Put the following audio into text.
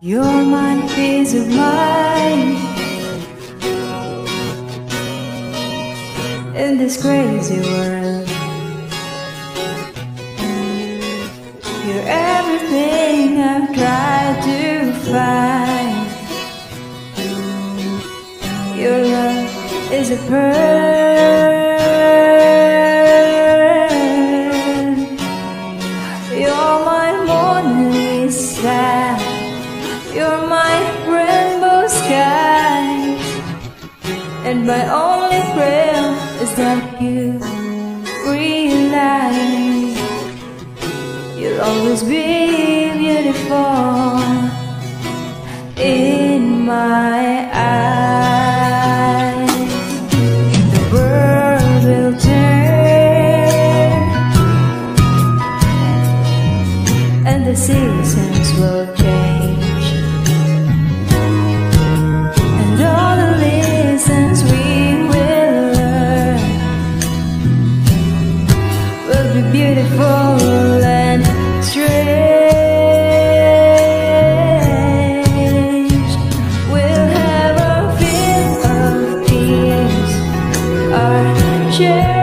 You're my peace of mind in this crazy world. You're everything I've tried to find. Your love is a pearl. You're my Mona Lisa. You're my rainbow sky. And my only prayer is that you realize you'll always be beautiful in my eyes. The world will turn and the seasons will change, and all the lessons we will learn will be beautiful and strange. We'll have a feel of peace, our share